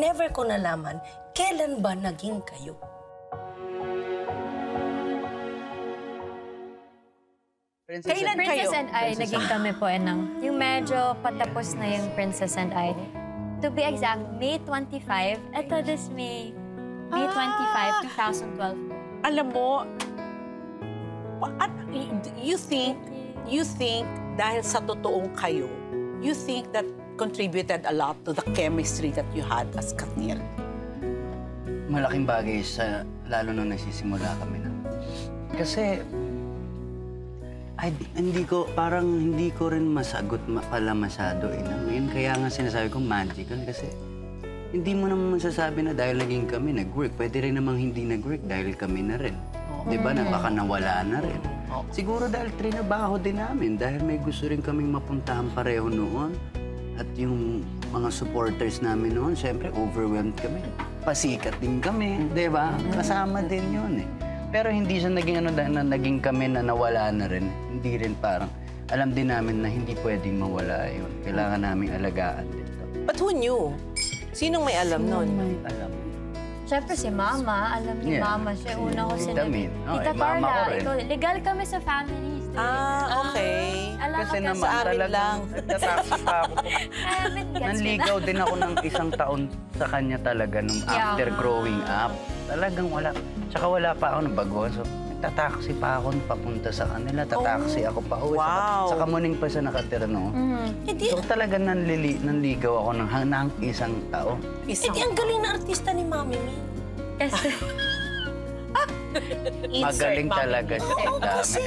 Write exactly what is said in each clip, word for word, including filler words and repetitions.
never ko nalaman, kailan ba naging kayo? Princess, Kailan Princess kayo? and I, Princess naging kami po, Enang. Yung medyo patapos na yung Princess and I. To be exact, May twenty-five. Ito this May. May twenty-five, twenty twelve. Alam mo, at you think, you think dahil sa totoong kayo, you think that contributed a lot to the chemistry that you had as Katniel? malaking bagay sa, lalo nung nagsisimula kami na. Kasi, ay, hindi ko, parang hindi ko rin masagot ma pala masyado eh. Ngayon, kaya nga sinasabi ko magical kasi hindi mo naman masasabi na dahil naging kami nag-work. Pwede rin namang hindi nag-work dahil kami na rin. Oh. Di ba? Na baka nawala na rin. Oh. Siguro dahil trinabaho din namin. Dahil may gusto rin kaming mapuntahan pareho noon. At yung mga supporters namin noon, syempre overwhelmed kami. Pasikat din kami, di ba? Kasama din yun eh. Pero hindi siya naging ano dahil na naging kami na nawala na rin. Hindi rin parang, alam din namin na hindi pwedeng mawala yun. Kailangan naming alagaan dito. But who knew? Sinong may alam nun? May alam. Siyempre si Mama, alam ni Yeah. Mama siya. Si Una ko Tita sinabi. Min. Oh, Tita eh, Mama Carla, ko rin. ikaw, legal kami sa families. Ah, okay. Alam Kasi ka naman sa amin talagang lang. nagtataksi pa ako. Amin, gets Nanligaw din ako ng isang taon sa kanya talaga nung after Yeah. growing up. Talagang wala. Tsaka wala pa ako nabaguhan. So, nagtataksi pa ako papunta sa kanila. Tataksi ako pa uwi. Wow. Sa, sa Kamuning pa siya nakatira noon. Mm. Hindi, So talaga nanlili, nanligaw ako ng hanggang isang taon. hindi ang galing na artista ni Mami Mi. Kasi, Magaling talaga siya. Oo, Ang dami. kasi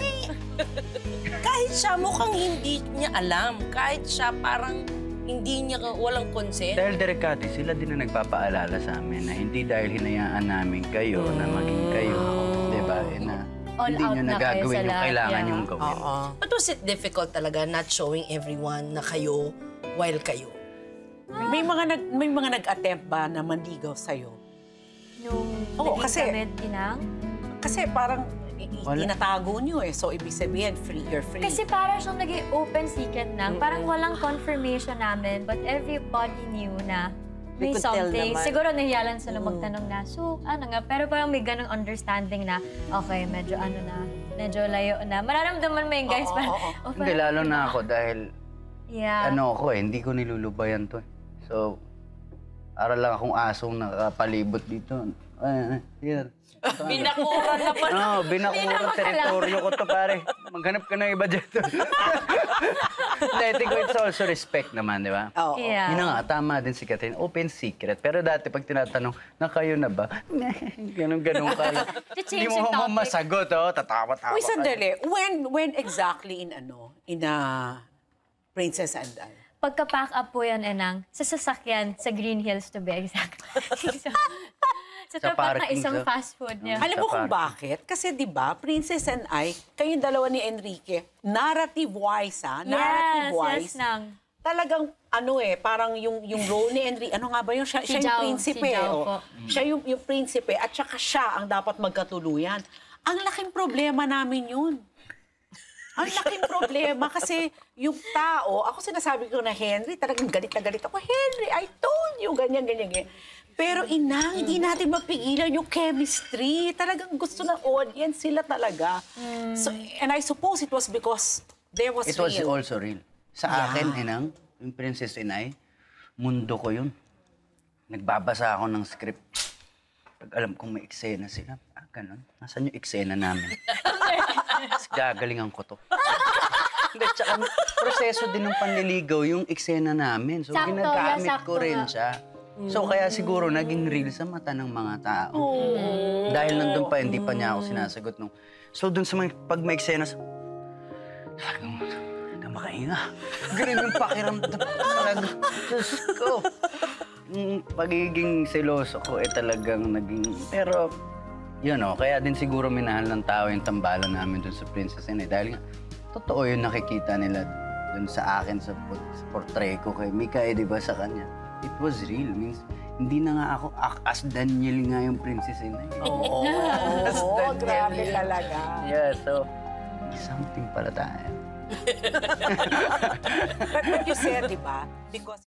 kahit siya mukhang hindi niya alam. Kahit siya parang hindi niya, walang consent. Dahil delikado, sila din na nagpapaalala sa amin na hindi dahil hinayaan namin kayo na maging kayo. Di ba? Eh, na All hindi out nyo na kayo nagagawin sa yung lahat, kailangan yeah. yung gawin. Oo. But was it difficult talaga not showing everyone na kayo while kayo? May mga nag may mga nag-attempt ba na manligaw sa'yo? nung Oo, naging kasi- kami, Inang. Kasi parang i- i- Wala. tinatago niyo eh. So, ibig sabihin, free, you're free. Kasi parang siyang naging open secret lang. Parang walang confirmation namin, but everybody knew na We may could tell something. naman. Siguro nahiya lang sila magtanong na, so, ano nga? Pero parang may ganong understanding na, okay, medyo ano na, medyo layo na. Mararamdaman mo yung guys, Oo, parang, oo, oh, Hindi, parang- lalo na ako dahil Yeah. ano ako eh, hindi ko nilulubayan to eh. So, para lang akong asong nakapalibot dito. Ay, yan. Binakuran na pa. Oo, binakurang teritoryo ko to, pare. Maghanap ka ng iba dyan. Hindi, I think it's also respect naman, di ba? Oo. Yeah. Yun na nga, tama din si Catherine. Open secret. Pero dati, pag tinatanong, na kayo na ba? Ganun-ganun ka lang. Hindi To-change mo yung topic. masagot, oh. Tatawa-tawa Uy, ka. sandali. When, when exactly in ano? In a Princess and I? Pagka-pack up po yan, Enang, sa sasakyan, sa Green Hills to be exact. so, sa Sa tapat na parking, isang sa- fast food niya. Alam mo Sa kung party. bakit? Kasi di ba, Princess and I, kayong dalawa ni Enrique, narrative-wise ha? Yes, Narrative-wise. yes, Nang. Talagang ano eh, parang yung yung role ni Enrique, ano nga ba yung siya, Si siya yung Jao, prinsipe. si Jao oh. po. Siya yung, yung prinsipe at saka siya ang dapat magkatuluyan. Ang laking problema namin yun. Ang laking problema kasi yung tao, ako sinasabi ko na Henry, talagang galit na galit ako. Henry, I told you, ganyan, ganyan, ganyan. Pero inang, hindi natin mapigilan yung chemistry. Talagang gusto ng audience sila talaga. So, and I suppose it was because there was It was real. also real. Sa akin, inang, yung Princess and I, mundo ko yun. Nagbabasa ako ng script. Pag alam kong may eksena sila, ah, ganun. Nasaan yung eksena namin? Mas gagalingan ko to. Hindi, tsaka proseso din ng panliligaw yung eksena namin. So, Sakto, ginagamit yeah, ko sakto rin nga. siya. So, kaya siguro naging real sa mata ng mga tao. Dahil nandun pa, hindi pa niya ako sinasagot nung... So, dun sa mga, pag may eksena, talagang, na makahinga. Ganun yung pakiramdam. Talaga, Diyos ko. Yung pagiging seloso ko, eh talagang naging... Pero, yun o, kaya din siguro minahal ng tao yung tambalan namin dun sa Princess and I. Dahil nga, totoo yung nakikita nila dun sa akin, sa, sa portray ko kay Mika, eh, di ba, sa kanya. It was real. Means, hindi na nga ako, ak- as Daniel nga yung Princess and I. Oo, As oh, Daniel grabe yun. talaga. Yeah, so, something pala tayo. But, but you said, di ba, because